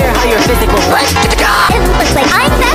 hear how your physical butt. It looks like I'm